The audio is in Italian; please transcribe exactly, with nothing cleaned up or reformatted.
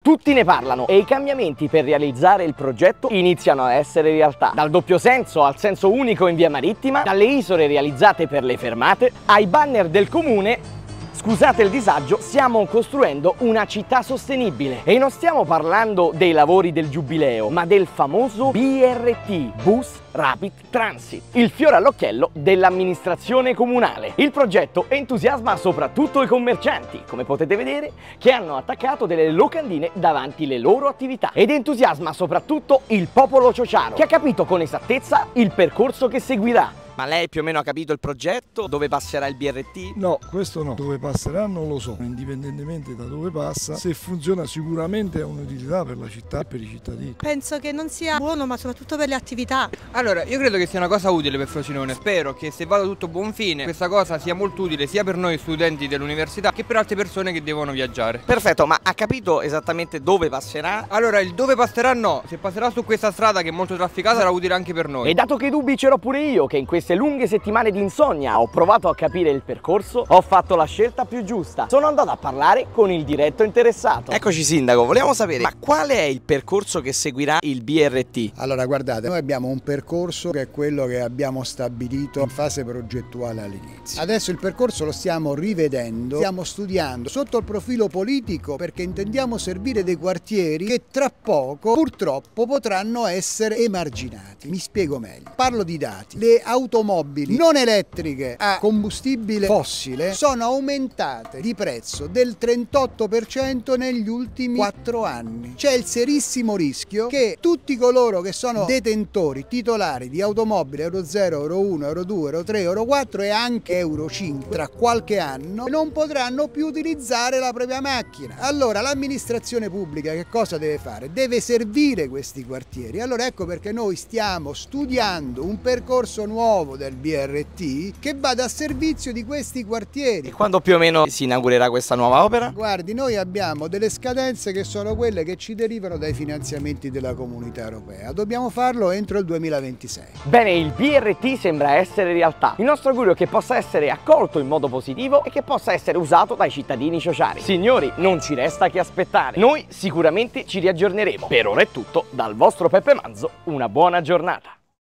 Tutti ne parlano e i cambiamenti per realizzare il progetto iniziano a essere realtà. Dal doppio senso al senso unico in via Marittima, dalle isole realizzate per le fermate, ai banner del comune. Scusate il disagio, stiamo costruendo una città sostenibile e non stiamo parlando dei lavori del Giubileo, ma del famoso B R T, Bus Rapid Transit, il fiore all'occhiello dell'amministrazione comunale. Il progetto entusiasma soprattutto i commercianti, come potete vedere, che hanno attaccato delle locandine davanti le loro attività, ed entusiasma soprattutto il popolo ciociaro, che ha capito con esattezza il percorso che seguirà. Ma lei più o meno ha capito il progetto? Dove passerà il B R T? No, questo no. Dove passerà non lo so. Indipendentemente da dove passa, se funziona sicuramente ha un'utilità per la città e per i cittadini. Penso che non sia buono, ma soprattutto per le attività. Allora, io credo che sia una cosa utile per Frosinone. Spero che se vada tutto a buon fine, questa cosa sia molto utile sia per noi studenti dell'università che per altre persone che devono viaggiare. Perfetto, ma ha capito esattamente dove passerà? Allora, il dove passerà no. Se passerà su questa strada che è molto trafficata sarà utile anche per noi. E dato che dubbi c'ero pure io, che in queste lunghe settimane di insonnia ho provato a capire il percorso, ho fatto la scelta più giusta. Sono andato a parlare con il diretto interessato. Eccoci sindaco, volevamo sapere, ma qual è il percorso che seguirà il B R T? Allora guardate, noi abbiamo un percorso che è quello che abbiamo stabilito in fase progettuale all'inizio. Adesso il percorso lo stiamo rivedendo, stiamo studiando sotto il profilo politico, perché intendiamo servire dei quartieri che tra poco purtroppo potranno essere emarginati. Mi spiego meglio. Parlo di dati. Le automobili non elettriche a combustibile fossile sono aumentate di prezzo del trentotto per cento negli ultimi quattro anni. C'è il serissimo rischio che tutti coloro che sono detentori, titolari di automobili Euro zero, Euro uno, Euro due, Euro tre, Euro quattro e anche Euro cinque tra qualche anno non potranno più utilizzare la propria macchina. Allora l'amministrazione pubblica che cosa deve fare? Deve servire questi quartieri. Allora ecco perché noi stiamo studiando un percorso nuovo del B R T che vada a servizio di questi quartieri. E quando più o meno si inaugurerà questa nuova opera? Guardi, noi abbiamo delle scadenze che sono quelle che ci derivano dai finanziamenti della Comunità Europea. Dobbiamo farlo entro il duemilaventisei. Bene, il B R T sembra essere realtà. Il nostro augurio è che possa essere accolto in modo positivo e che possa essere usato dai cittadini ciociari. Signori, non ci resta che aspettare. Noi sicuramente ci riaggiorneremo. Per ora è tutto, dal vostro Peppe Manzo, una buona giornata.